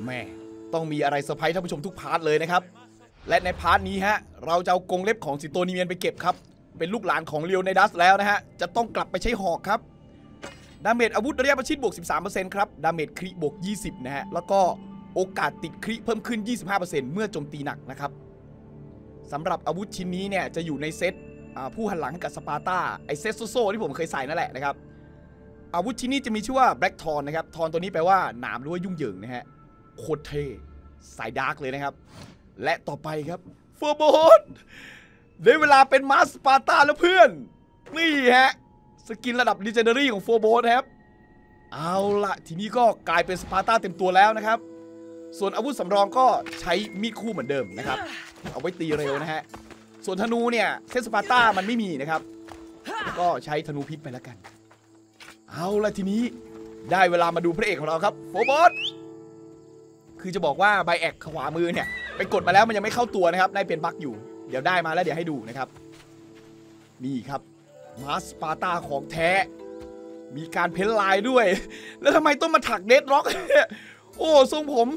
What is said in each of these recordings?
แม่ต้องมีอะไรเซอร์ไพรส์ท่านผู้ชมทุกพาร์ทเลยนะครับและในพาร์ทนี้ฮะเราจะเอากรงเล็บของสิงโตนีเมียนไปเก็บครับเป็นลูกหลานของเลียวไนดัสแล้วนะฮะจะต้องกลับไปใช้หอกครับดาเมจอาวุธระยะประชิดบวก 13% ครับดาเมจคริบวก 20 นะฮะแล้วก็โอกาสติดคริเพิ่มขึ้น 25% เมื่อโจมตีหนักนะครับสำหรับอาวุธชิ้นนี้เนี่ยจะอยู่ในเซตผู้หันหลังให้กับสปาร์ตาไอเซตโซ่ที่ผมเคยใส่นั่นแหละนะครับอาวุธชิ้นนี้จะมีชื่อว่าแบล็กทอนนะครับทอนตัวนี้แปลว่าหนามหรือว่ายุ่งเหยิงนะฮะโคตรเท่สายดาร์กเลยนะครับและต่อไปครับโฟร์โบสได้เวลาเป็นมาสปาร์ตาแล้วเพื่อนนี่ฮะสกินระดับ Legendary ของโฟร์โบสครับเอาละทีนี้ก็กลายเป็นสปาร์ตาเต็มตัวแล้วนะครับส่วนอาวุธสำรองก็ใช้มีดคู่เหมือนเดิมนะครับเอาไว้ตีเร็วนะฮะส่วนธนูเนี่ยเส้นสปาร์ตามันไม่มีนะครับก็ใช้ธนูพิษไปแล้วกันเอาละทีนี้ได้เวลามาดูพระเอกของเราครับโฟร์โบสคือจะบอกว่าไบแอคขวามือเนี่ยไปกดมาแล้วมันยังไม่เข้าตัวนะครับได้เป็นบั๊กอยู่เดี๋ยวได้มาแล้วเดี๋ยวให้ดูนะครับนี่ครับมาสปาร์ตาของแท้มีการเพ้นลายด้วยแล้วทำไมต้องมาถักเดดร็อกโอ้ทรงผม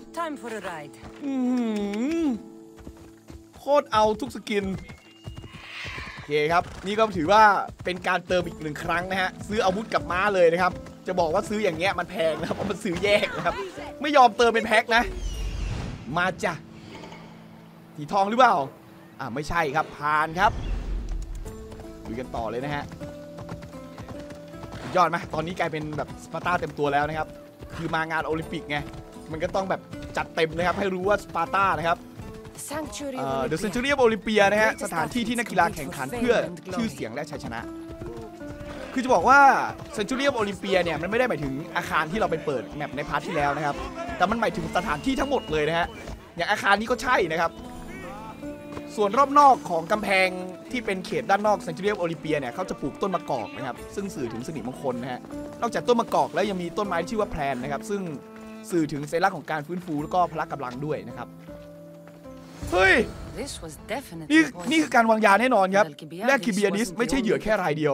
โคตรเอาทุกสกินโอเคครับนี่ก็ถือว่าเป็นการเติมอีก1 ครั้งนะฮะซื้ออาวุธกับม้าเลยนะครับจะบอกว่าซื้ออย่างเงี้ยมันแพงนะครับเพราะมันซื้อแยกนะครับไม่ยอมเติมเป็นแพ็คนะมาจ้ะสีทองหรือเปล่าไม่ใช่ครับผ่านครับดูกันต่อเลยนะฮะยอดไหมตอนนี้กลายเป็นแบบสปาร์ตาเต็มตัวแล้วนะครับคือมางานโอลิมปิกไงมันก็ต้องแบบจัดเต็มนะครับให้รู้ว่าสปาร์ตานะครับThe Century of Olympia นะฮะสถานที่ที่นักกีฬาแข่งขันเพื่อชื่อเสียงและชัยชนะคือจะบอกว่า Century of Olympia เนี่ยมันไม่ได้หมายถึงอาคารที่เราไปเปิดแมปในพาร์ทที่แล้วนะครับแต่มันหมายถึงสถานที่ทั้งหมดเลยนะฮะอย่างอาคารนี้ก็ใช่นะครับส่วนรอบนอกของกำแพงที่เป็นเขตด้านนอก Century of Olympia เนี่ยเขาจะปลูกต้นมะกอกนะครับซึ่งสื่อถึงสิริมงคลนะฮะนอกจากต้นมะกอกแล้วยังมีต้นไม้ที่ชื่อว่าแพลนนะครับซึ่งสื่อถึงสัญลักษณ์ของการฟื้นฟูแล้วก็พละกำลังด้วยนะครับเฮ้ยนี่คือการวางยาแน่นอนครับและคิเบียดิสไม่ใช่เหยื่อแค่รายเดียว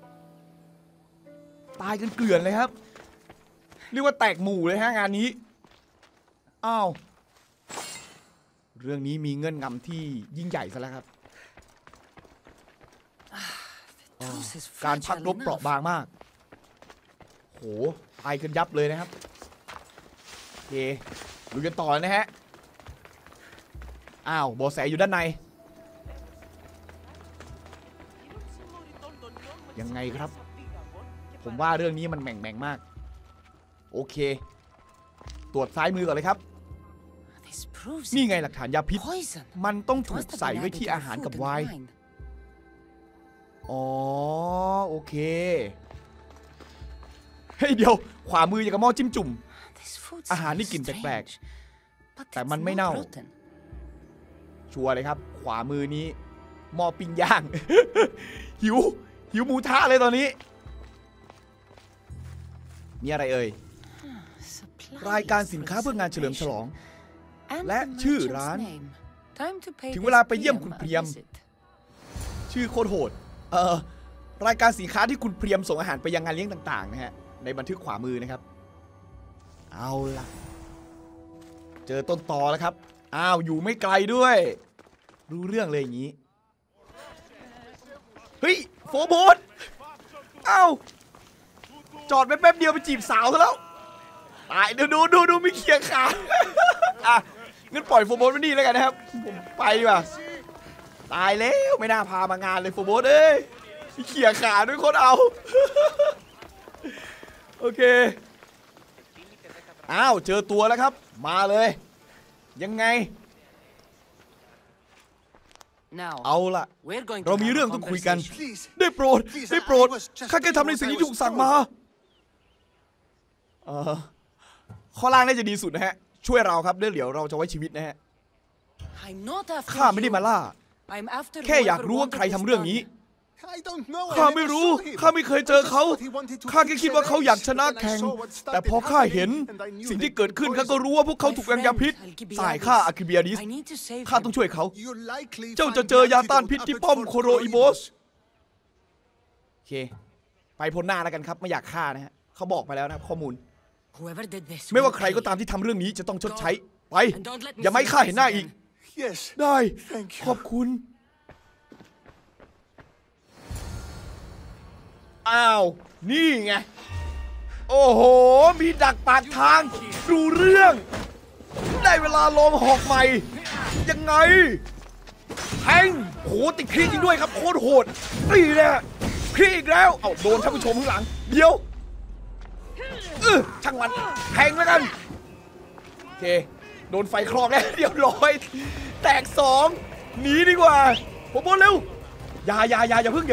ตายกันเกลื่อนเลยครับเรียกว่าแตกหมู่เลยฮะงานนี้อ้าวเรื่องนี้มีเงื่อนงำที่ยิ่งใหญ่ซะแล้วครับการพักรบเปราะบางมากโหตายกันยับเลยนะครับโอเคดูกันต่อนะฮะอ้าวเบาะแสอยู่ด้านในยังไงครับผมว่าเรื่องนี้มันแหม่งมากโอเคตรวจซ้ายมือก่อนเลยครับนี่ไงหลักฐานยาพิษมันต้องถูกใส่ไว้ที่อาหารกับไวน์อ๋อโอเคเฮ้ยเดี๋ยวขวามืออย่างกับหม้อจิ้มจุ่มอาหารนี่กลิ่นแปลกๆแต่มันไม่เน่าชัวร์เลยครับขวามือนี้หม้อปิ้งย่าง หิวหมูทะเลยตอนนี้มีอะไรเอ่ยรายการสินค้าเพื่องานเฉลิมฉลองและชื่อร้านถึงเวลาไปเยี่ยมคุณเพียมชื่อโคตรโหดรายการสินค้าที่คุณเพียมส่งอาหารไปยังงานเลี้ยงต่างๆนะฮะในบันทึกขวามือนะครับเอาล่ะเจอต้นตอแล้วครับอ้าวอยู่ไม่ไกลด้วยรู้เรื่องเลยอย่างนี้เฮ้ยโฟร์โบสอ้าวจอดไปแป๊บเดียวไปจีบสาวซะแล้วตายดูมีเขี่ยขางั้นปล่อยโฟร์โบสไปนี่แล้วกันนะครับผมไปว่ะตายแล้วไม่น่าพามางานเลยโฟร์โบสเอ้ยมีเขี่ยขาด้วยคนเอาโอเคอ้าวเจอตัวแล้วครับมาเลยยังไงเอาล่ะเรามีเรื่องต้องคุยกันได้โปรดข้าแค่ทำในสิ่งที่ถูกสั่งมาข้อล่างน่าจะดีสุดนะฮะช่วยเราครับเดี๋ยวเราจะไว้ชีวิตนะฮะข้าไม่ได้มาล่าแค่อยากรู้ว่าใครทำเรื่องนี้ข้าไม่รู้ข้าไม่เคยเจอเขาข้าแค่คิดว่าเขาอยากชนะแข่งแต่พอข้าเห็นสิ่งที่เกิดขึ้นข้าก็รู้ว่าพวกเขาถูกวางยาพิษสายฆ่าอาคิเบียดิสข้าต้องช่วยเขาเจ้าจะเจอยาต้านพิษที่ป้อมโคโรอิโบสโอเคไปพ้นหน้าแล้วกันครับไม่อยากฆ่านะฮะเขาบอกมาแล้วนะครับข้อมูลไม่ว่าใครก็ตามที่ทำเรื่องนี้จะต้องชดใช้ไปอย่าไม่ข้าเห็นหน้าอีกได้ขอบคุณอ้าวนี่ไงโอ้โหมีดักปากทางดูเรื่องได้เวลาลองหอกใหม่ยังไงแทงโหติดครีจริงด้วยครับโคตรโหดนี่แหละครีอีกแล้วเอาโดนท่านผู้ชมข้างหลังเดี๋ยวช่างมันแทงแล้วกันโอเคโดนไฟคลอกแล้วเรียบร้อยแตก2หนีดีกว่าผมบอลเร็วอย่าพึ่ง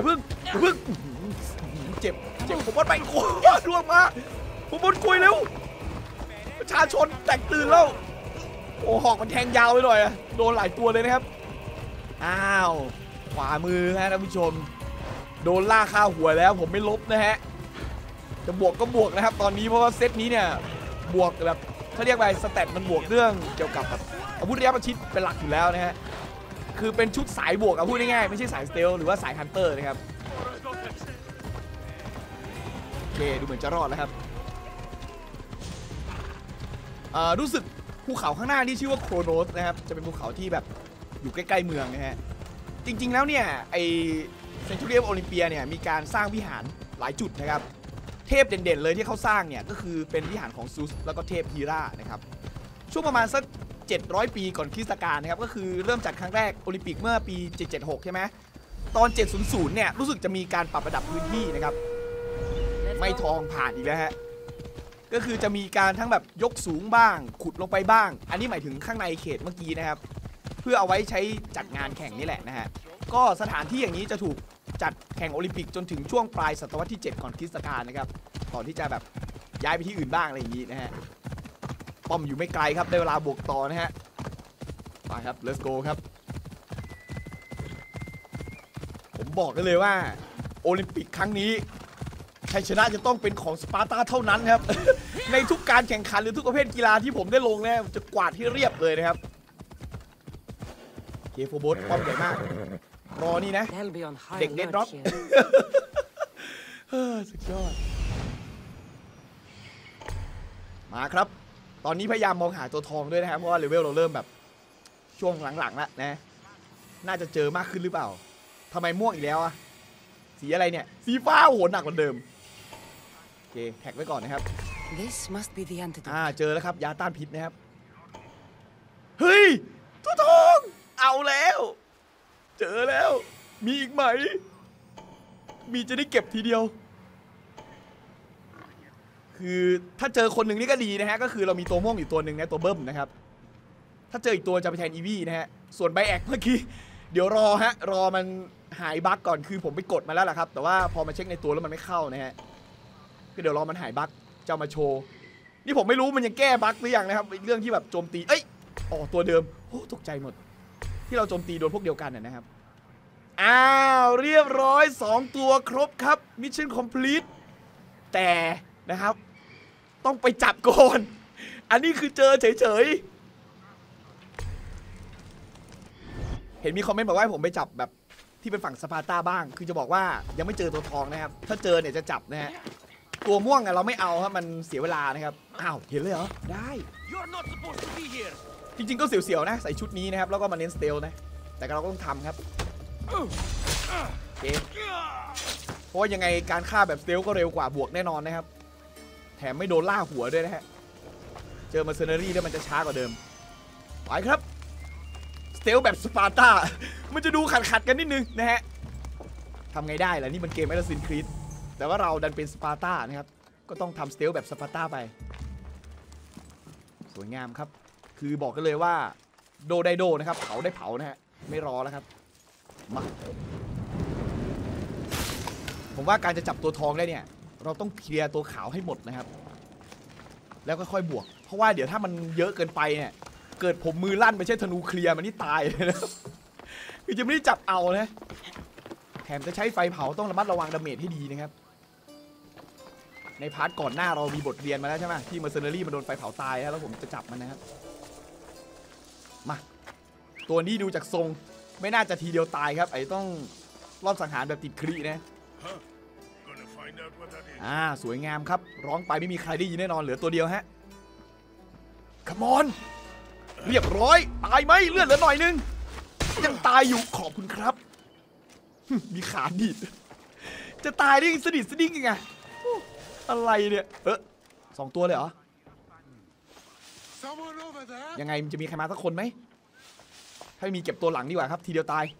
เจ็บผมบอลไปโอ้ยร่วงมาผมบอลกุยเร็วประชาชนแตกตื่นแล้วโอ้หอกมันแทงยาวไปหน่อยโดนหลายตัวเลยนะครับอ้าวขวามือฮะท่านผู้ชมโดนล่าข้าวหัวแล้วผมไม่ลบนะฮะจะบวกก็บวกนะครับตอนนี้เพราะว่าเซตนี้เนี่ยบวกแบบเขาเรียกว่าสแตทมันบวกเรื่องเกี่ยวกับอาวุธระยะประชิดเป็นหลักอยู่แล้วนะฮะคือเป็นชุดสายบวกพูดง่ายๆไม่ใช่สายสเตลหรือว่าสายฮันเตอร์นะครับโอเคดูเหมือนจะรอดแล้วครับรู้สึกภูเขาข้างหน้านี่ชื่อว่าโครโนสนะครับจะเป็นภูเขาที่แบบอยู่ใกล้ๆเมืองนะฮะจริงๆแล้วเนี่ยไอเซนจูเรียมโอลิมเปียเนี่ยมีการสร้างวิหารหลายจุดนะครับเทพเด่นๆเลยที่เขาสร้างเนี่ยก็คือเป็นวิหารของซูสแล้วก็เทพฮีรานะครับช่วงประมาณสัก700 ปีก่อนคริสตกาลนะครับก็คือเริ่มจากครั้งแรกโอลิมปิกเมื่อปี776ใช่ไหมตอน700เนี่ยรู้สึกจะมีการปรับระดับพื้นที่นะครับไม่ทองผ่านอีกแล้วฮะก็คือจะมีการทั้งแบบยกสูงบ้างขุดลงไปบ้างอันนี้หมายถึงข้างในเขตเมื่อกี้นะครับเพื่อเอาไว้ใช้จัดงานแข่งนี่แหละนะฮะก็สถานที่อย่างนี้จะถูกจัดแข่งโอลิมปิกจนถึงช่วงปลายศตวรรษที่7ก่อนคริสตกาลนะครับก่อนที่จะแบบย้ายไปที่อื่นบ้างอะไรอย่างนี้นะฮะป้อมอยู่ไม่ไกลครับได้เวลาบวกต่อนะฮะไปครับ let's go ครับผมบอกกันเลยว่าโอลิมปิกครั้งนี้ชัยชนะจะต้องเป็นของสปาร์ตาเท่านั้นครับ ในทุกการแข่งขันหรือทุกประเภทกีฬาที่ผมได้ลงเนี่ยจะกวาดให้เรียบเลยนะครับเคโฟโบสป้อมใหญ่มากรอนี่นะเด็กเด็ดร็อกสุดยอดมาครับตอนนี้พยายามมองหาตัวทองด้วยนะครับเพราะว่าเลเวลเราเริ่มแบบช่วงหลังๆแล้วนะน่าจะเจอมากขึ้นหรือเปล่าทำไมม่วงอีกแล้วอะสีอะไรเนี่ยสีฟ้าโหหนักกว่าเดิมโอเคแท็กไว้ก่อนนะครับเจอแล้วครับยาต้านพิษนะครับเฮ้ยตัวทองเอาแล้วเจอแล้วมีอีกไหมมีจะได้เก็บทีเดียวคือถ้าเจอคนหนึ่งนี่ก็ดีนะฮะก็คือเรามีตัวม่วงอยู่ตัวหนึ่งนะตัวเบิ้มนะครับถ้าเจออีกตัวจะไปแทนอีวี่นะฮะส่วนไบแอกเมื่อกี้เดี๋ยวรอมันหายบั๊กก่อนคือผมไปกดมาแล้วล่ะครับแต่ว่าพอมาเช็คในตัวแล้วมันไม่เข้านะฮะก็เดี๋ยวรอมันหายบั๊กจะมาโชว์นี่ผมไม่รู้มันยังแก้บั๊กหรือยังนะครับเรื่องที่แบบโจมตีตัวเดิมโอ้ตกใจหมดที่เราโจมตีโดนพวกเดียวกันนะครับอ้าวเรียบร้อย2ตัวครบครับมิชชั่นคอมพลีทแต่นะครับต้องไปจับก่อนอันนี้คือเจอเฉยๆเห็นมีคอมเมนต์บอกว่าให้ผมไปจับแบบที่เป็นฝั่งสปาร์ตาบ้างคือจะบอกว่ายังไม่เจอตัวทองนะครับถ้าเจอเนี่ยจะจับนะฮะตัวม่วงเราไม่เอาครับมันเสียเวลานะครับอ้าวเห็นเลยเหรอได้จริงๆก็เสียวๆนะใส่ชุดนี้นะครับแล้วก็มาเน้นสเตลนะแต่เราก็ต้องทำครับโอเคเพราะยังไงการฆ่าแบบสเตลก็เร็วกว่าบวกแน่นอนนะครับแถมไม่โดนล่าหัวด้วยนะฮะเจอมาเซเนอรี่ด้วยมันจะช้ากว่าเดิมไปครับสเตลแบบสปาร์ตามันจะดูขัดกันนิดนึงนะฮะทำไงได้ล่ะนี่มันเกมแอสซัสซินส์ครีดแต่ว่าเราดันเป็นสปาร์ตานะครับก็ต้องทำสเตลแบบสปาร์ตาไปสวยงามครับคือบอกกันเลยว่าโดได้โดนะครับเผาได้เผานะฮะไม่รอแล้วครับมาผมว่าการจะจับตัวทองได้เนี่ยเราต้องเคลียร์ตัวขาวให้หมดนะครับแล้วก็ค่อยบวกเพราะว่าเดี๋ยวถ้ามันเยอะเกินไปเนี่ยเกิดผมมือลั่นไม่ใช่ธนูเคลียร์มันนี่ตายเลยนะคือจะไม่ได้จับเอานะแถมจะใช้ไฟเผาต้องระมัดระวังดาเมจให้ดีนะครับในพาร์ทก่อนหน้าเรามีบทเรียนมาแล้วใช่ไหมที่เมอร์เซเนอรี่มันโดนไฟเผาตายแล้วผมจะจับมันนะครับมาตัวนี้ดูจากทรงไม่น่าจะทีเดียวตายครับไอ้ต้องรอบสังหารแบบติดครีนะสวยงามครับร้องไปไม่มีใครได้ยินแน่นอนเหลือตัวเดียวฮะขมอนเรียบร้อยตายไหมเลือดเหลือหน่อยนึงยังตายอยู่ขอบคุณครับมีขาดีดจะตายได้สดิดสดิ้งยังไงอะไรเนี่ย2 ตัวเลยเหรอยังไงมันจะมีใครมาสักคนไหมถ้าไม่มีเก็บตัวหลังดีกว่าครับทีเดียวตาย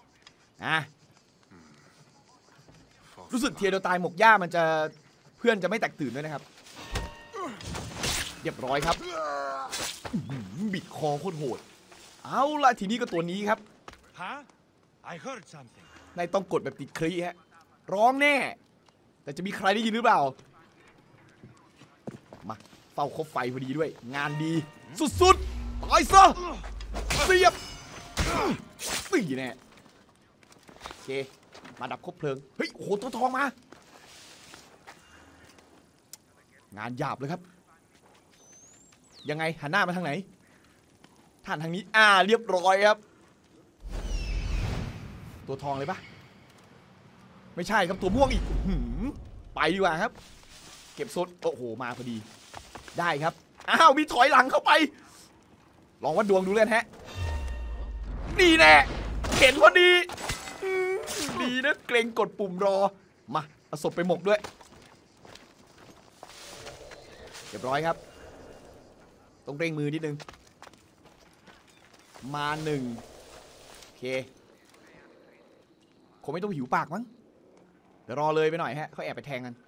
รู้สึกทีเดียวตายหมกหญ้ามันจะเพื่อนจะไม่แตกตื่นด้วยนะครับเรียบร้อยครับบิดคอโคตรโหดเอาละทีนี้ก็ตัวนี้ครับนายต้องกดแบบติดคลีฮะร้องแน่แต่จะมีใครได้ยินหรือเปล่ามาเฝ้าคบไฟพอดีด้วยงานดีสุดๆตายซะเสียบตีแน่โอเคมาดับคบเพลิงเฮ้ยโอ้โหตัวทองมางานหยาบเลยครับยังไงหันหน้ามาทางไหนท่านทางนี้เรียบร้อยครับตัวทองเลยปะไม่ใช่ครับตัวม่วงอีกไปดีกว่าครับเก็บโซดโอ้โหมาพอดีได้ครับมีถอยหลังเข้าไปลองวัดดวงดูเลยฮะดีแน่เห็นพอดีดีนะเกรงกดปุ่มรอมาเอาศพไปหมกด้วยเรียบร้อยครับต้องเร่งมือนิดนึงมา1โอเคคงไม่ต้องหิวปากมั้งเดี๋ยวรอเลยไปหน่อยฮะเขาแอบไปแทงกัน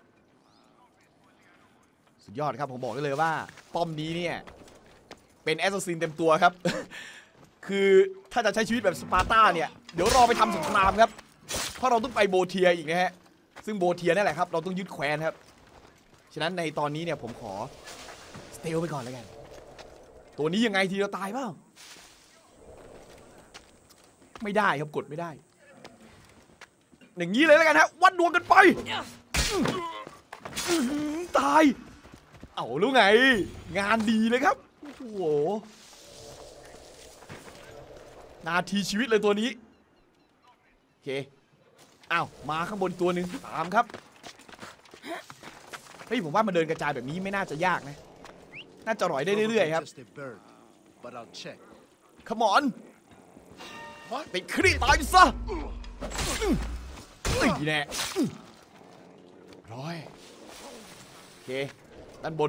สุดยอดครับผมบอกได้เลยว่าป้อมนี้เนี่ยเป็นแอสซัสซินเต็มตัวครับ คือถ้าจะใช้ชีวิตแบบสปาร์ตาเนี่ยเดี๋ยวรอไปทำสงครามครับเพราะเราต้องไปโบเทียอีกนะฮะซึ่งโบเทียนั่นแหละครับเราต้องยึดแคว้นครับฉะนั้นในตอนนี้เนี่ยผมขอสเตลไปก่อนแล้วกันตัวนี้ยังไงทีเราตายเปล่าไม่ได้ครับกดไม่ได้อย่างนี้เลยแล้วกันฮะวัดดวงกันไปตายเอารู้ไงงานดีเลยครับโอ้โหนาทีชีวิตเลยตัวนี้โอเคมาข้างบนตัวหนึ่งตามครับเฮ้ยผมว่ามันเดินกระจายแบบนี้ไม่น่าจะยากนะน่าจะร่อยได้เรื่อยๆครับขมอนติดครีตายซะตีแน่ร้อยโอเคด้านบน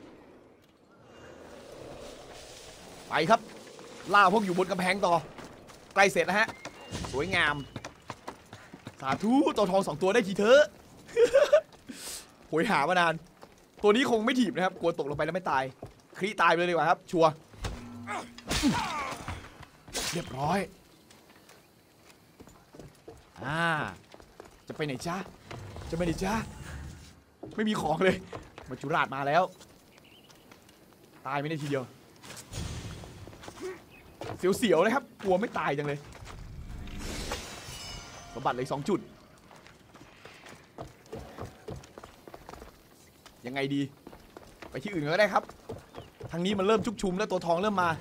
ไปครับล่าพวกอยู่บนกำแพงต่อใกล้เสร็จแล้วฮะสวยงามสาธุตัวทอง2 ตัวได้ทีเถอะโหยหามานานตัวนี้คงไม่ถีบนะครับกลัวตกลงไปแล้วไม่ตายคลีตายไปเลยดีกว่าครับชัวร์เรียบร้อยจะไปไหนจ้าจะไปไหนจ้าไม่มีของเลยมัจจุราชมาแล้วตายไม่ได้ทีเดียวเสียวๆเลยครับกลัวไม่ตายจังเลยสมบัติเลย2 จุดยังไงดีไปที่อื่นก็ได้ครับทางนี้มันเริ่มชุกชุมแล้วตัวทองเริ่มมา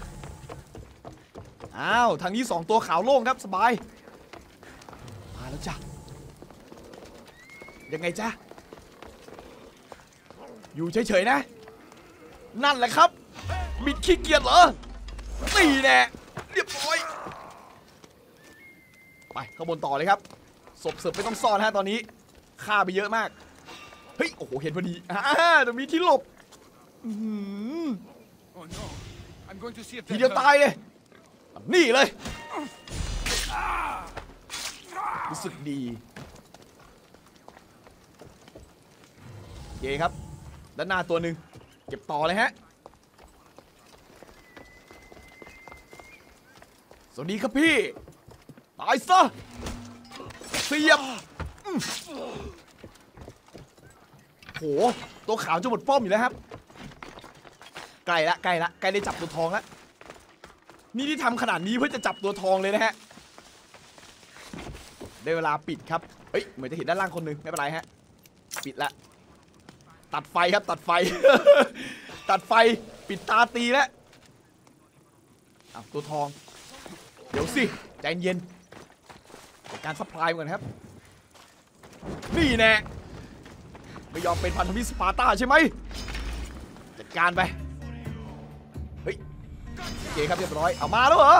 ทางนี้2 ตัวขาวโล่งครับสบายมาแล้วจ้ะยังไงจ้ะอยู่เฉยๆนะนั่นแหละครับบิดขี้เกียจเหรอตีแน่เรียบร้อยไปข้างบนต่อเลยครับศพเสิร์ฟไม่ต้องซ่อนฮะตอนนี้ฆ่าไปเยอะมากเฮ้ยโอ้โหเห็นพอดีจะมีที่หลบทีเดียวตายเลยนี่เลยรู้สึกดีโอเคครับด้านหน้าตัวหนึ่งเก็บต่อเลยฮะสวัสดีครับพี่ตายซะเสียบโหตัวขาวจะหมดป้อมอยู่แล้วครับใกล้ได้จับตัวทองแล้วนี่ที่ทำขนาดนี้เพื่อจะจับตัวทองเลยนะฮะได้เวลาปิดครับเหมือนจะเห็นด้านล่างคนหนึ่งไม่เป็นไรฮะปิดละตัดไฟครับตัดไฟ ตัดไฟปิดตาตีแล้วตัวทองเดี๋ยวสิใจเย็นการซัพพลายเหมือนครับนี่แน่ไม่ยอมเป็นพันธมิตรสปาร์ตาใช่ไหมจัดการไปเฮ้ยโอเคครับเรียบร้อยเอามาแล้วเหรอ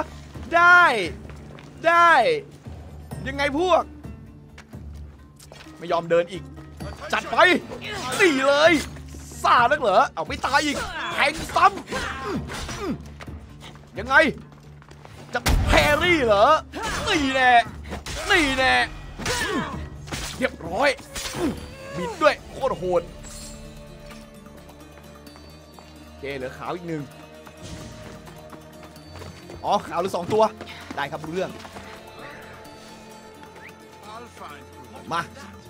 ได้ยังไงพวกไม่ยอมเดินอีกจัดไปตีเลยซ่านักเหรอเอาไม่ตายอีกแทงซ้ำยังไงจะแพรี่เหรอนี่แน่เรียบร้อยบิดด้วยโคตรโหดโอเคเหลือขาวอีกหนึ่งอ๋อขาวเหลือ2ตัวได้ครับรู้เรื่องมา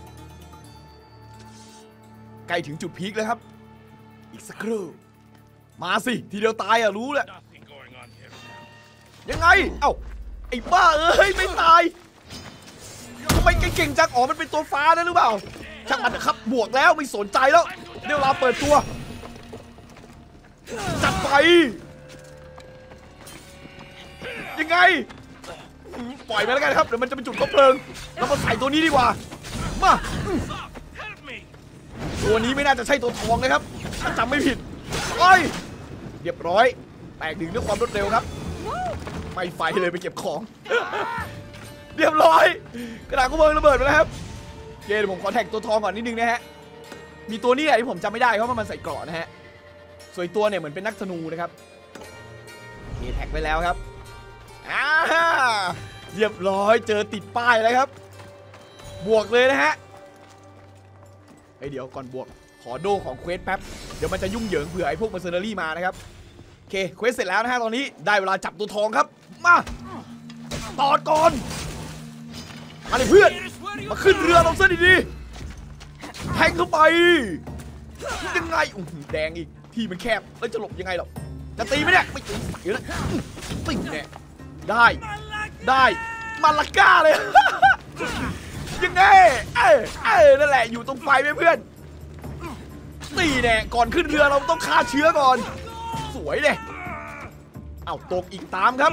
ใกล้ถึงจุดพีคแล้วครับอีกสักครู่มาสิทีเดียวตายอ่ะรู้แหละยังไงเอ้าไอ้บ้าเอ้ยไม่ตายทำไมเก่งจังอ๋อมันเป็นตัวฟ้านะหรือเปล่าช่างมันนะครับบวกแล้วไม่สนใจแล้วเดี๋ยวเราเปิดตัวจัดไปยังไงปล่อยไปแล้วกันครับเดี๋ยวมันจะเป็นจุดคบเพลิงเรามาใส่ตัวนี้ดีกว่ามาตัวนี้ไม่น่าจะใช่ตัวทองนะครับถ้าจำไม่ผิดโอ้ยเรียบร้อยแตกดึงด้วยความรวดเร็วครับไม่ไฟเลยไปเก็บของเรียบร้อยกระดาษก็เบิร์ระเบิดไปแล้วครับเดี๋ยวผมขอแท็กตัวทองก่อนนิดนึงนะฮะมีตัวนี้แหละที่ผมจำไม่ได้เพราะมันใส่เกราะนะฮะส่วนตัวเนี่ยเหมือนเป็นนักธนูนะครับมีแท็กไปแล้วครับเรียบร้อยเจอติดป้ายแล้วครับบวกเลยนะฮะเดี๋ยวก่อนบวกขอโดของเควสแป๊บเดี๋ยวมันจะยุ่งเหยิงเผื่อไอ้พวกเมอร์เซอรี่มานะครับโอเคเควสเสร็จแล้วนะฮะตอนนี้ได้เวลาจับตัวทองครับมาตอดก่อนมาเลยเพื่อนมาขึ้นเรือลงเส้นดีๆแทงเข้าไปยังไงแดงอีกที่มันแคบแล้วจะหลบยังไงหรอจะตีไหมเนี่ยไม่ตีใส่เลยตีเนี่ยได้มาลาก้าเลยยังไงนั่นแหละอยู่ตรงไฟไหมเพื่อนตีแน่ก่อนขึ้นเรือเราต้องฆ่าเชื้อก่อนสวยเลยเอาตกอีกตามครับ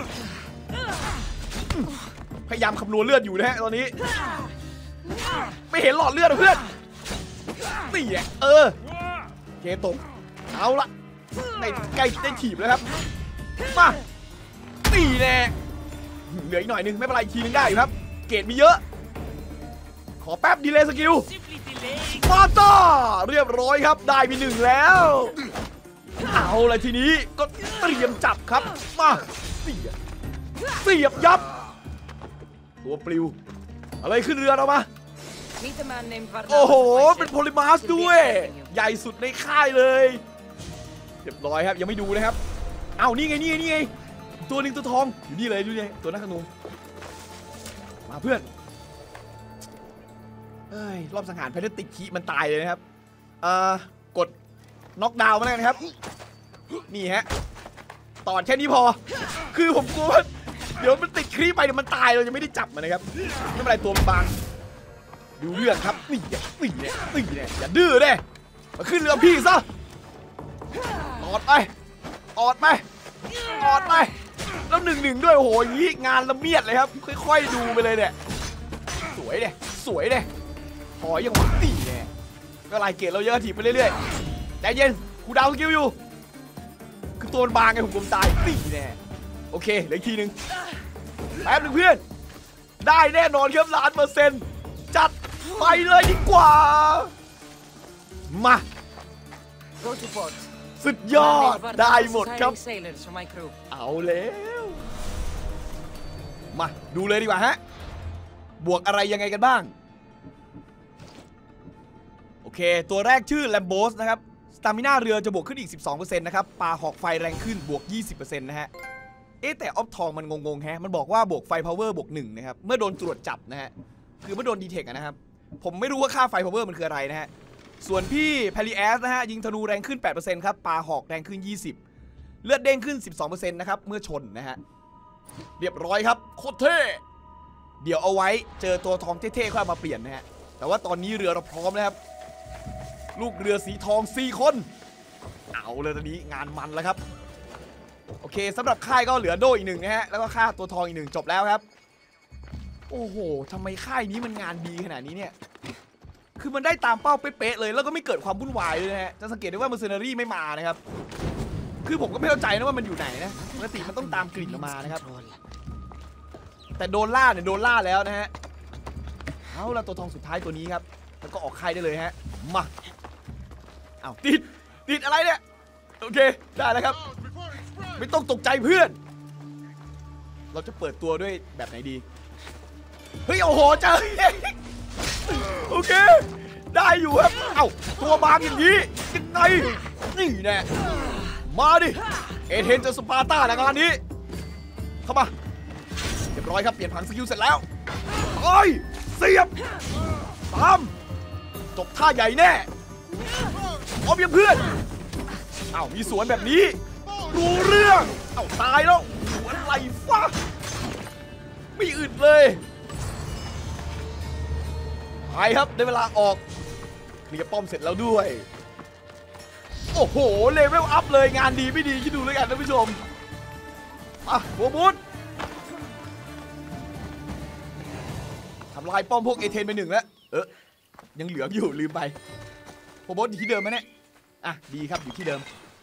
พยายามคำนวณเลือดอยู่นะฮะตอนนี้ไม่เห็นหลอดเลือดเพื่อนตีแน่เคตกเอาละในใกล้ได้ถีบแล้วครับมาตีแน่เหลืออีกหน่อยนึงไม่เป็นไรทีนึงได้อยู่ครับเกรดมีเยอะขอแป๊บดีเลยสกิลมาต่อเรียบร้อยครับได้มี1แล้วเอาเลยทีนี้ก็เตรียมจับครับมาเสียบยับตัวปลิวอะไรขึ้นเรือเรามาโอ้โหเป็นโพลิมาสด้วยใหญ่สุดในค่ายเลยเรียบร้อยครับยังไม่ดูนะครับเอานี่ไงตัวหนึ่งตัวทองอยู่นี่เลยดูเลยตัวนักธนูมาเพื่อนรอบสังหารแพทติกคีมันตายเลยนะครับกดน็อกดาวน์มาแล้วนะครับนี่ฮะตอดแค่นี้พอคือผมกลัวว่าเดี๋ยวมันติดคีไปเดี๋ยวมันตายเราจะไม่ได้จับมันนะครับไม่เป็นไรตัวมันบางดูเรื่องครับนี่เนี่ยอย่าดื้อเด้มาขึ้นเรือพี่ซะตอดไปแล้ว1-1ด้วยโอ้โหยี่งานละเมียดเลยครับค่อยๆดูไปเลยเนี่ยสวยเนี่ยพอยังหวังตีเนี่ยก็ไล่เกรดเราเยอะถีบไปเรื่อยๆใจเย็นกูดาวสกิลอยู่คือตัวบางไงผมกลมตายตีเนี่ยโอเคเหลืออีกทีนึงแป๊บนึงเพื่อนได้แน่นอนครับ100%จัดไปเลยดีกว่ามาสุดยอดได้หมดครับเอาแล้วมาดูเลยดีกว่าฮะบวกอะไรยังไงกันบ้างโอเคตัวแรกชื่อแลมโบสนะครับสตามิน่าเรือจะบวกขึ้นอีก 12% นะครับปลาหอกไฟแรงขึ้นบวก 20% นะฮะแต่ออฟทองมันงงๆฮะมันบอกว่าบวกไฟพาวเวอร์บวก1นะครับเมื่อโดนตรวจจับนะฮะคือเมื่อโดนดีเทคนะครับผมไม่รู้ว่าค่าไฟพาวเวอร์มันคืออะไรนะฮะส่วนพี่แพลิแอสนะฮะยิงธนูแรงขึ้น 8% ครับปลาหอกแรงขึ้น 20%เลือดเด้งขึ้น 12% นะครับเมื่อชนนะฮะเรียบร้อยครับโคตรเท่เดี๋ยวเอาไว้เจอตัวทองเท่ๆค่อยมาเปลี่ยนนะฮะแต่ว่าตอนนี้เรือเราพร้อมแล้วครับลูกเรือสีทอง4 คนเอาเลยตอนนี้งานมันแล้วครับโอเคสำหรับค่ายก็เหลือโดอีก1นะฮะแล้วก็ค่าตัวทองอีก1จบแล้วครับโอ้โหทำไมค่ายนี้มันงานดีขนาดนี้เนี่ยคือมันได้ตามเป้าเป๊ะๆเลยแล้วก็ไม่เกิดความวุ่นวายเลยนะฮะจะสังเกตได้ว่า Mercenary ไม่มานะครับคือผมก็ไม่เข้าใจนะว่ามันอยู่ไหนนะปกติมันต้องตามกลิ่นออกมานะครับแต่โดนล่าเนี่ยโดนล่าแล้วนะฮะเอาละตัวทองสุดท้ายตัวนี้ครับแล้วก็ออกค่ายได้เลยฮะมาเอาติดอะไรเนี่ยโอเคได้แล้วครับไม่ต้องตกใจเพื่อนเราจะเปิดตัวด้วยแบบไหนดีเฮ้ยโอ้โหเจอโอเคได้อยู่ครับเอ้าตัวบางอย่างนี้ยังไงนี่แน่มาดิเอเธนเจอสปาร์ตาในงานนี้เข้ามาเรียบร้อยครับเปลี่ยนผังสกิลเสร็จแล้วเฮ้ยเสียบตามจบท่าใหญ่แน่พร้อมยังเพื่อนเอ้ามีสวนแบบนี้รู้เรื่องเอ้าตายแล้วหัวไหลฟ้าไม่อึดเลยไปครับได้เวลาออกเคลียร์ป้อมเสร็จแล้วด้วยโอ้โหเลเวลอัพเลยงานดีไม่ดีคิดดูเลยกันท่านผู้ชมอ่ะโบบูธทำลายป้อมพวกเอเธนไปหนึ่งแล้วยังเหลืออยู่ลืมไปโบบูธอยู่ที่เดิมไหมเนี่ยอ่ะดีครับอยู่ที่เดิม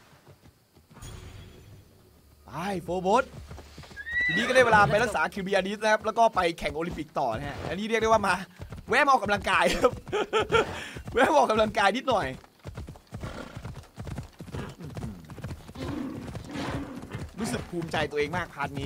ไปโฟร์โบธทีนี้ก็ได้เวลาไปรักษาคิวบีอาร์ดิสนะครับแล้วก็ไปแข่งโอลิมปิกต่อนะฮะอันนี้เรียกได้ว่ามาแวะมาออกกำลังกายครับแวะมาออกกำลังกายนิดหน่อยรู้สึกภูมิใจตัวเองมากพาร์ทนี้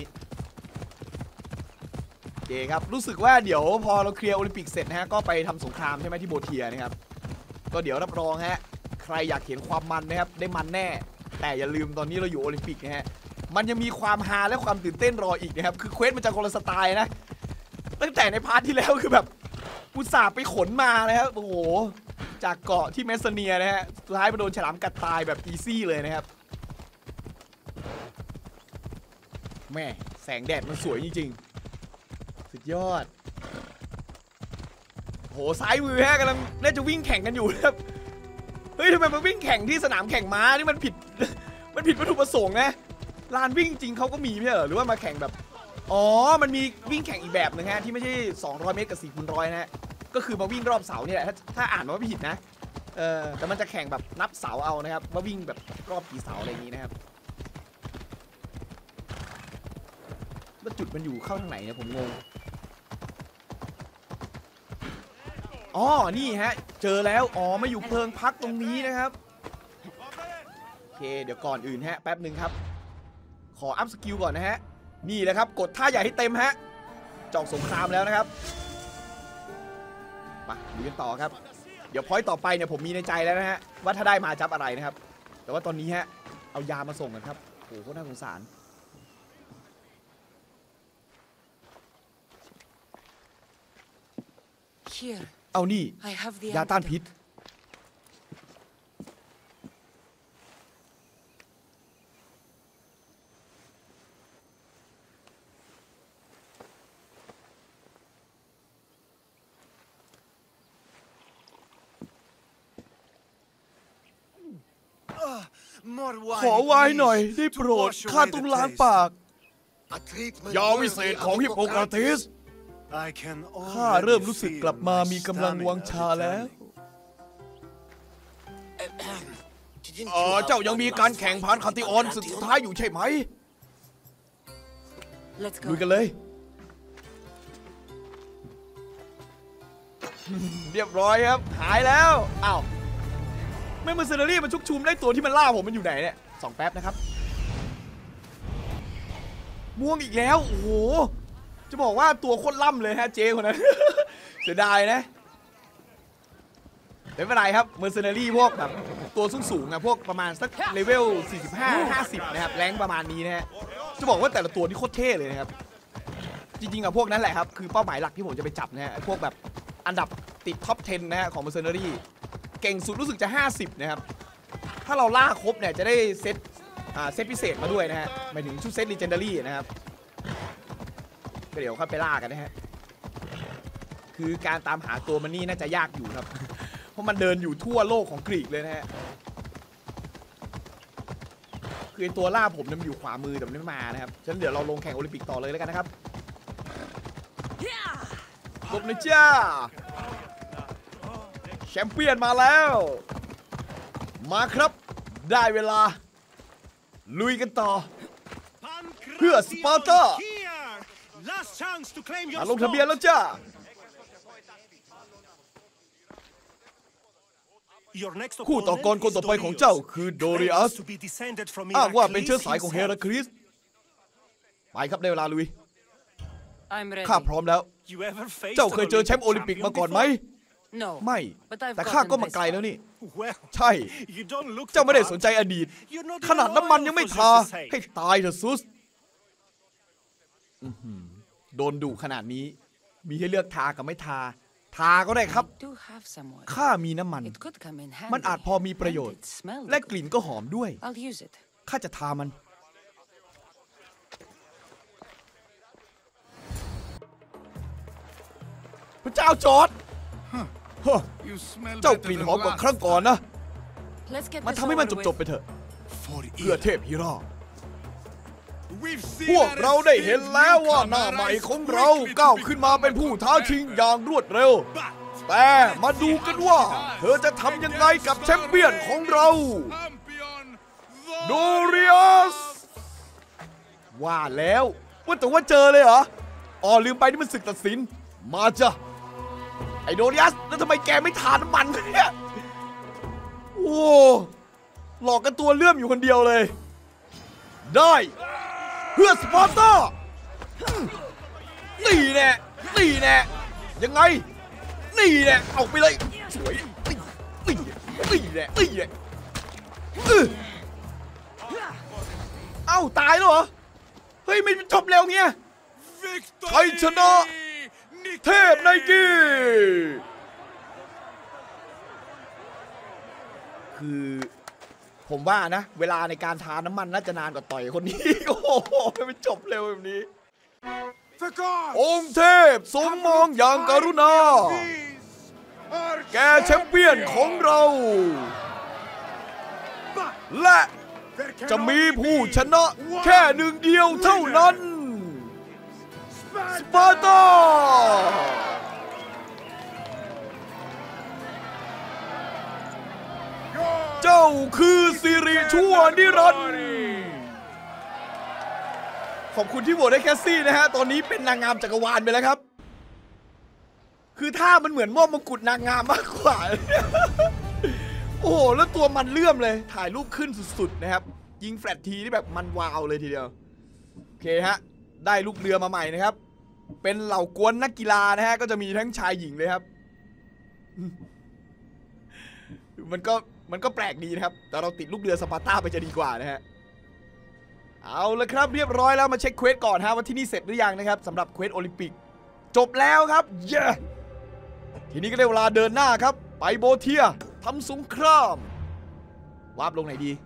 โอเคครับรู้สึกว่าเดี๋ยวพอเราเคลียร์โอลิมปิกเสร็จนะฮะก็ไปทำสงครามใช่ไหมที่โบเทียนะครับก็เดี๋ยวรับรองฮะใครอยากเห็นความมันนะครับได้มันแน่แต่อย่าลืมตอนนี้เราอยู่โอลิมปิกนะฮะมันยังมีความฮาและความตื่นเต้นรออีกนะครับคือเควสมันจะคนละสไตล์นะตั้งแต่ในพาร์ทที่แล้วคือแบบอุตส่าห์ไปขนมานะครับโอ้โหจากเกาะที่เมสเซเนียนะฮะสุดท้ายมาโดนฉลามกัดตายแบบอีซี่เลยนะครับแม่แสงแดดมันสวยจริงๆสุดยอดโหซ้ายมือฮะกำลังน่าจะวิ่งแข่งกันอยู่นะครับเฮ้ยทำไมมาวิ่งแข่งที่สนามแข่งม้านี่มันผิดวัตถุประสงค์นะลานวิ่งจริงเขาก็มีไม่ใช่เหรอหรือว่ามาแข่งแบบอ๋อมันมีวิ่งแข่งอีกแบบนึงฮะที่ไม่ใช่200 เมตรกับ4x100นะฮะก็คือมาวิ่งรอบเสาเนี่ยแหละถ้าอ่านมาไม่ผิดนะแต่มันจะแข่งแบบนับเสาเอานะครับว่าวิ่งแบบรอบกี่เสาอะไรอย่างนี้นะครับแล้วจุดมันอยู่เข้าทางไหนเนี่ยผมงงอ๋อนี่ฮะเจอแล้วอ๋อมาอยู่เพลิงพักตรงนี้นะครับโอเคเดี๋ยวก่อนอื่นฮะแป๊บหนึ่งครับขออัพสกิลก่อนนะฮะนี่แหละครับกดท่าใหญ่ให้เต็มฮะจอกสงครามแล้วนะครับมาดูกันต่อครับเดี๋ยวพอยต์ต่อไปเนี่ยผมมีในใจแล้วนะฮะว่าถ้าได้มาจับอะไรนะครับแต่ว่าตอนนี้ฮะเอายามาส่งกันครับโอ้โหน่าสงสารเอานี่ยาต้านพิษขอไว้หน่อยได้โปรดข้าต้องล้างปากยาวิเศษของฮิปโปคราติสข้าเริ่มรู้สึกกลับมามีกำลังวังชาแล้วเจ้ายังมีการแข่งผ่านคาติออนสุดท้ายอยู่ใช่ไหมลุยกันเลยเรียบร้อยครับหายแล้วอ้าวไม่เมอร์เซนารี่มันชุกชุมได้ตัวที่มันล่าผมมันอยู่ไหนเนี่ย2 แป๊บนะครับม่วงอีกแล้วโอ้โหจะบอกว่าตัวโคตรล่ำเลยฮะเจคนนั้น เสียดายนะไม่เป็นไรครับเมอร์เซนารี่พวกแบบตัวสูงๆนะพวกประมาณสักเลเวล45-50นะครับแรงประมาณนี้นะฮะจะบอกว่าแต่ละตัวนี่โคตรเท่เลยนะครับจริงๆกับพวกนั้นแหละครับคือเป้าหมายหลักที่ผมจะไปจับนะฮะพวกแบบอันดับติดท็อป 10นะฮะของเมอร์เซนารี่เก่งสุดรู้สึกจะ50นะครับถ้าเราล่าครบเนี่ยจะได้เซตพิเศษมาด้วยนะฮะหมายถึงชุดเซต Legendary นะครับก็เดี๋ยวค่อยไปล่ากันนะฮะคือการตามหาตัวมันนี่น่าจะยากอยู่ครับเพราะมันเดินอยู่ทั่วโลกของกรีกเลยนะฮะคือตัวล่าผมมันอยู่ขวามือแต่มันไม่มานะครับฉะนั้นเดี๋ยวเราลงแข่งโอลิมปิกต่อเลยแล้วกันนะครับจบเลยจ้าชมเปี้ยนมาแล้วมาครับได้เวลาลุยกันต่อเพื่อสปาร์ตาลงทะเบียนแล้วจ้าคู่ต่อกรคนต่อไปของเจ้าคือโดริอัสอ้างว่าเป็นเชื้อสายของเฮราคลิสไปครับได้เวลาลุยข้าพร้อมแล้วเจ้าเคยเจอแชมป์โอลิมปิกมาก่อนไหมไม่แต่ข้าก็มาไกลแล้วนี่ใช่เจ้าไม่ได้สนใจอดีตขนาดน้ำมันยังไม่ทาให้ตายเถอะซุสโดนดุขนาดนี้มีให้เลือกทากับไม่ทาทาก็ได้ครับข้ามีน้ำมันมันอาจพอมีประโยชน์และกลิ่นก็หอมด้วยข้าจะทามันพระเจ้าจอร์จเจ้ากลิ่นหอมกว่าครั้งก่อนนะมันทำให้มันจบๆไปเถอะเพื่อเทพฮิราพวกเราได้เห็นแล้วว่าหน้าใหม่ของเราก้าวขึ้นมาเป็นผู้ท้าชิงอย่างรวดเร็วแต่มาดูกันว่าเธอจะทำยังไงกับแชมเปี้ยนของเราโดริอัสว่าแล้วว่าแต่ว่าเจอเลยเหรออ๋อลืมไปนี่มันศึกตัดสินมาจ้ะไอโดริอัสแล้วทำไมแกไม่ทาน้ำมันเนี่ยโอ้หลอกกันตัวเลื่อมอยู่คนเดียวเลยได้เพื่อสปาร์ตานี่แน่นี่แน่ยังไงนี่แน่เอาไปเลยสวยนี่แน่นี่แน่เอ้าตายแล้วเหรอเฮ้ยไม่จบเร็วเงี้ยใครชนะเทพไนกี้คือผมว่านะเวลาในการทาน้ำมันน่าจะนานกว่าต่อยคนนี้โอ้โหไม่จบเร็วแบบนี้องค์เทพทรงมองอย่างกรุณาแกแชมเปี้ยนของเราและจะมีผู้ชนะแค่หนึ่งเดียวเท่านั้นสปาร์ตาเจ้าคือสิริชั่วนิรันดร์ขอบคุณที่โหวตให้แคสซี่นะฮะตอนนี้เป็นนางงามจักรวาลไปแล้วครับคือท่ามันเหมือนมอบมงกุฎนางงามมากกว่าโอ้โหแล้วตัวมันเลื่อมเลยถ่ายรูปขึ้นสุดๆนะครับยิงแฟลชทีนี่แบบมันวาวเลยทีเดียวโอเคฮะได้ลูกเรือมาใหม่นะครับเป็นเหล่ากวนนักกีฬานะฮะก็จะมีทั้งชายหญิงเลยครับมันก็แปลกดีนะครับแต่เราติดลูกเรือสปาร์ตาไปจะดีกว่านะฮะเอาละครับเรียบร้อยแล้วมาเช็คเควสก่อนฮะว่าที่นี่เสร็จหรือยังนะครับสำหรับเควสโอลิมปิกจบแล้วครับเย้ทีนี้ก็ได้เวลาเดินหน้าครับไปโบเทียทำสงครามวาร์ปลงไหนดี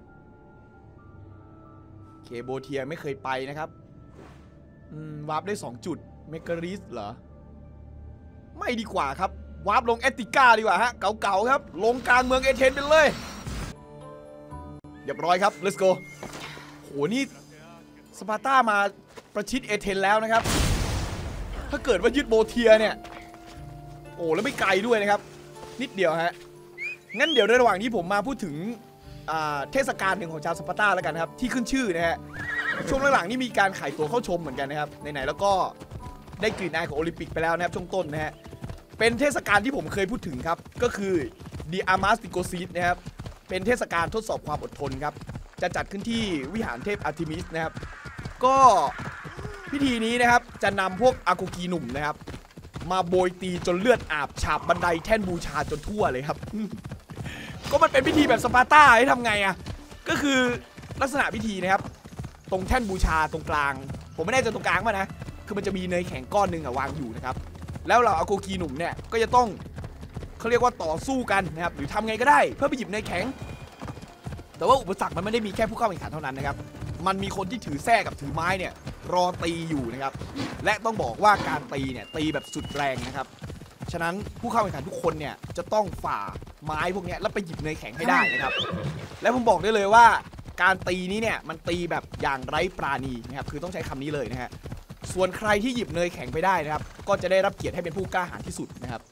เคโบเทียไม่เคยไปนะครับวาร์ปได้2จุดเมการิสเหรอไม่ดีกว่าครับวาร์ปลงแอตติก้าดีกว่าฮะเก่าๆครับลงกลางเมืองเอเธนไปเลยเรียบร้อยครับ let's go โหนี่สปาร์ตามาประชิดเอเธนแล้วนะครับถ้าเกิดว่ายึดโบเทียเนี่ยโอ้แล้วไม่ไกลด้วยนะครับนิดเดียวฮะงั้นเดี๋ยวในระหว่างที่ผมมาพูดถึงเทศกาลหนึ่งของชาวสปาร์ตาแล้วกันครับที่ขึ้นชื่อนะฮะช่วงหลังๆนี่มีการขายตั๋วเข้าชมเหมือนกันนะครับไหนๆแล้วก็ได้กลิ่นอายของโอลิมปิกไปแล้วนะครับช่วงต้นนะฮะเป็นเทศกาลที่ผมเคยพูดถึงครับก็คือ The Armistice นะครับเป็นเทศกาลทดสอบความอดทนครับจะจัดขึ้นที่วิหารเทพอาร์ทิมิสนะครับก็พิธีนี้นะครับจะนำพวกอากูกีหนุ่มนะครับมาโบยตีจนเลือดอาบฉาบบันไดแท่นบูชาจนทั่วเลยครับ ก็มันเป็นพิธีแบบสปาร์ตาให้ทำไงอ่ะก็คือลักษณะพิธีนะครับตรงแท่นบูชาตรงกลางผมไม่แน่ใจตรงกลางป่ะนะคือมันจะมีเนยแข็งก้อนหนึ่งวางอยู่นะครับแล้วเราอากูกีหนุ่มเนี่ยก็จะต้องเขาเรียกว่าต่อสู้กันนะครับหรือทำไงก็ได้เพื่อไปหยิบเนยแข็งแต่ว่าอุปสรรคมันไม่ได้มีแค่ผู้เข้าแข่งขันเท่านั้นนะครับมันมีคนที่ถือแส้กับถือไม้เนี่ยรอตีอยู่นะครับและต้องบอกว่าการตีเนี่ยตีแบบสุดแรงนะครับฉะนั้นผู้เข้าแข่งขันทุกคนเนี่ยจะต้องฝ่าไม้พวกนี้แล้วไปหยิบเนยแข็งให้ได้นะครับและผมบอกได้เลยว่าการตีนี้เนี่ยมันตีแบบอย่างไร้ปราณีนะครับคือต้องใช้คำนี้เลยนะฮะส่วนใครที่หยิบเนยแข็งไปได้นะครับก็จะได้รับเกียรติให้เป็นผู้กล้าหาญที่สุดนะครับ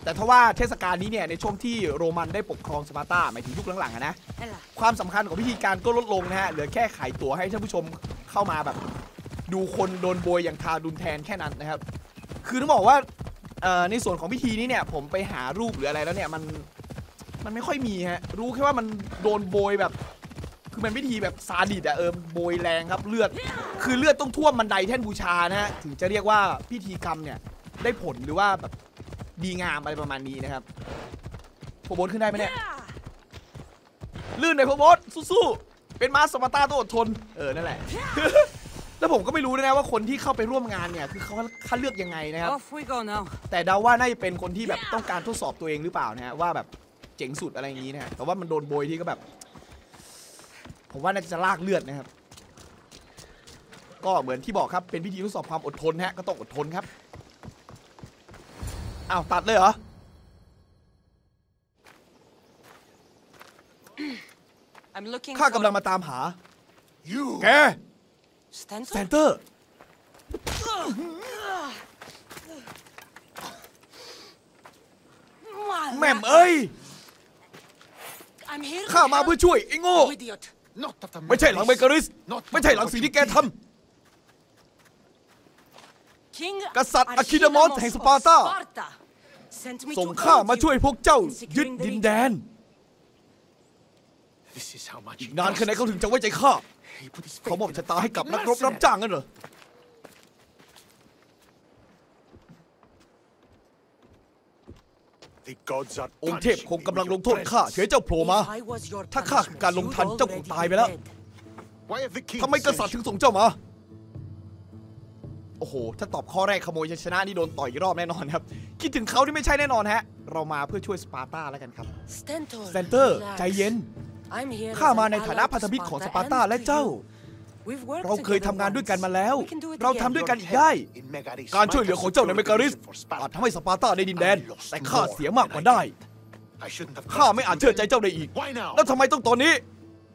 แต่ถ้าว่าเทศกาลนี้เนี่ยในช่วงที่โรมันได้ปกครองสปาร์ตาหมายถึงยุคหลังๆนะความสำคัญของพิธีการก็ลดลงนะฮะเหลือแค่ขายตั๋วให้ท่านผู้ชมเข้ามาแบบดูคนโดนโบยอย่างทารุณแทนแค่นั้นนะครับคือต้องบอกว่าในส่วนของพิธีนี้เนี่ยผมไปหารูปหรืออะไรแล้วเนี่ยมันไม่ค่อยมีฮะรู้แค่ว่ามันโดนโบยแบบคือมันพิธีแบบซาดิสโบยแรงครับเลือดคือเลือดต้องท่วมบันไดแท่นบูชานะฮะถึงจะเรียกว่าพิธีกรรมเนี่ยได้ผลหรือว่าแบบดีงามอะไรประมาณนี้นะครับโพโบสขึ้นได้ไหมเนี่ยลื่นเลยโพโบสสู้ๆเป็นม้าสปาร์ตาต้องอดทนนั่นแหละ แล้วผมก็ไม่รู้นะว่าคนที่เข้าไปร่วมงานเนี่ยคือเขาคัดเลือกยังไงนะครับแต่เดาว่าน่าจะเป็นคนที่แบบต้องการทดสอบตัวเองหรือเปล่านะฮะว่าแบบเจ๋งสุดอะไรอย่างนี้นะฮะแต่ว่ามันโดนโบยที่ก็แบบผมว่าน่าจะลากเลือดนะครับก็เหมือนที่บอกครับเป็นพิธีทดสอบความอดทนฮะก็ต้องอดทนครับอ้าวตัดเลยเหรอข้ากำลังมาตามหาแกสแตนเตอร์แม่มเอ้ยข้ามาเพื่อช่วยไอ้โง่ไม่ใช่หลังเบเกอริสไม่ใช่หลังสิ่งที่แกทำกษัตริย์อะคิดามอสแห่งสปาร์ตาส่งข้ามาช่วยพวกเจ้ายึดดินแดนอีกนานแค่ไหนเขาถึงจะไว้ใจข้าเขามอบชะตาให้กับนักรบรับจ้างงั้นเหรอองค์เทพคงกำลังลงโทษข้าเฉยเจ้าโผล่มาถ้าข้าคือการลงทันเจ้าคงตายไปแล้วทำไมกษัตริย์ถึงส่งเจ้ามาโอ้โหถ้าตอบข้อแรกขโมยชนะนี่โดนต่อยอีกรอบแน่นอนครับคิดถึงเขาที่ไม่ใช่แน่นอนฮะเรามาเพื่อช่วยสปาร์ตาแล้วกันครับสแตนเตอร์ใจเย็นข้ามาในฐานะพันธมิตรของสปาร์ตาและเจ้าเราเคยทำงานด้วยกันมาแล้วเราทำด้วยกันอีกได้การช่วยเหลือของเจ้าในเมการิสอาจทำให้สปาร์ตาได้ดินแดนแต่ข้าเสียมากกว่าได้ข้าไม่อาจเชื่อใจเจ้าได้อีกแล้วทำไมต้องตอนนี้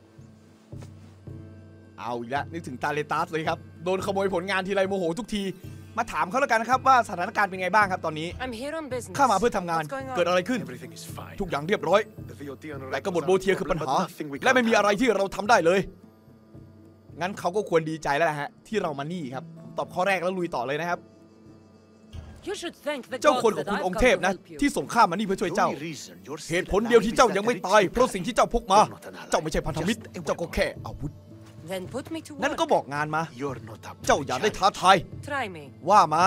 เอาอีกแล้วนึกถึงตาเลตัสเลยครับโดนขโมยผลงานทีไรโมโหทุกทีมาถามเขาแล้วกันนะครับว่าสถานการณ์เป็นไงบ้างครับตอนนี้ข้ามาเพื่อทำงานเกิดอะไรขึ้นทุกอย่างเรียบร้อยแต่กบฏโบเทียคือปัญหาและไม่มีอะไรที่เราทำได้เลยงั้นเขาก็ควรดีใจแล้วฮะที่เรามานี่ครับตอบข้อแรกแล้วลุยต่อเลยนะครับเจ้าคนของคุณองค์เทพนะที่ส่งข้ามานี่เพื่อช่วยเจ้าเหตุผลเดียวที่เจ้ายังไม่ตายเพราะสิ่งที่เจ้าพกมาเจ้าไม่ใช่พันธมิตรเจ้าก็แค่อาวุธงั้นก็บอกงานมาเจ้าอยากได้ท้าทายว่ามา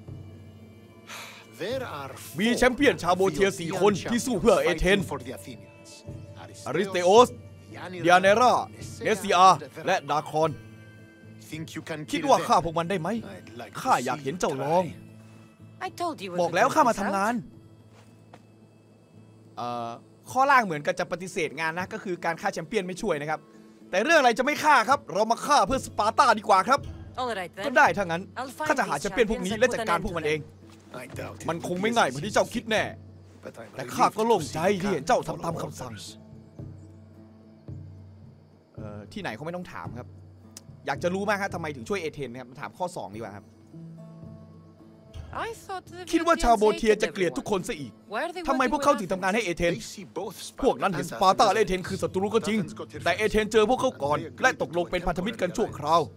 มีแชมเปี้ยนชาวโบเทีย4 คนที่สู้เพื่อเอเธนอาริสเตโอสเดียเนราเนซิอาและดาคอนคิดว่าข้าพวกมันได้ไหมข้าอยากเห็นเจ้าลองบอกแล้วข้ามาทำงานข้อล่างเหมือนกับจะปฏิเสธงานนะก็คือการฆ่าแชมเปี้ยนไม่ช่วยนะครับแต่เรื่องอะไรจะไม่ฆ่าครับเรามาฆ่าเพื่อสปาร์ตาดีกว่าครับก็ได้ถ้างั้นข้าจะหาแชมเปี้ยนพวกนี้และจัดการพวกมันเองมันคงไม่ง่ายเหมือนที่เจ้าคิดแน่แต่ข้าก็โล่งใจที่เห็นเจ้าทำตามคำสั่งที่ไหนเขาไม่ต้องถามครับอยากจะรู้มากครับทำไมถึงช่วยเอเธนครับมาถามข้อ2ดีกว่าครับคิดว่าชาวโบเทียจะเกลียดทุกคนซะอีกทำไมพวกเขาถึงทำงานให้เอเธนพวกนั้นเห็นสปาร์ตาและเอเธนคือศัตรูก็จริงแต่เอเธนเจอพวกเขาก่อนและตกลงเป็นพันธมิตรกันชั่วคราว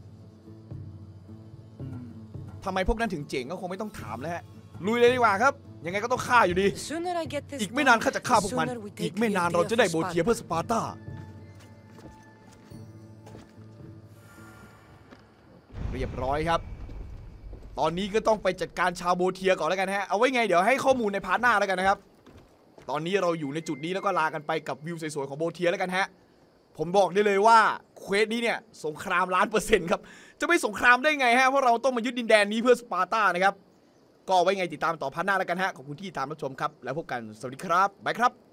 ทำไมพวกนั้นถึงเจ๋งก็คงไม่ต้องถามแล้วฮะลุยเลยดีกว่าครับยังไงก็ต้องฆ่าอยู่ดีอีกไม่นานข้าจะฆ่าพวกมันอีกไม่นานเราจะได้โบเทียเพื่อสปาร์ตาเรียบร้อยครับตอนนี้ก็ต้องไปจัดการชาวโบเทียก่อนแล้วกันฮะเอาไว้ไงเดี๋ยวให้ข้อมูลในพาร์ทหน้าแล้วกันนะครับตอนนี้เราอยู่ในจุดนี้แล้วก็ลากันไปกับวิวสวยๆของโบเทียแล้วกันฮะผมบอกได้เลยว่าเควสนี้เนี่ยสงคราม1,000,000%ครับจะไม่สงครามได้ไงฮะเพราะเราต้องมายึดดินแดนนี้เพื่อสปาร์ตานะครับก็เอาไว้ไงติดตามต่อพาร์ทหน้าแล้วกันฮะขอบคุณที่ติดตามรับชมครับแล้วพบกันสวัสดีครับบ๊ายบายครับ